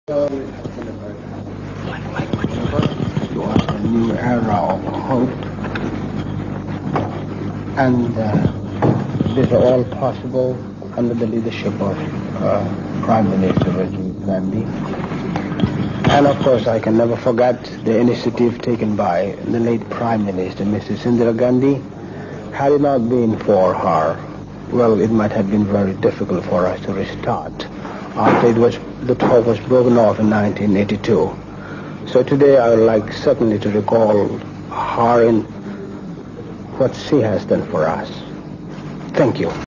To a new era of hope, and these are all possible under the leadership of Prime Minister Rajiv Gandhi. And of course, I can never forget the initiative taken by the late Prime Minister, Mrs. Indira Gandhi. Had it not been for her, well, it might have been very difficult for us to restart after the talk was broken off in 1982. So today I would like certainly to recall her in what she has done for us. Thank you.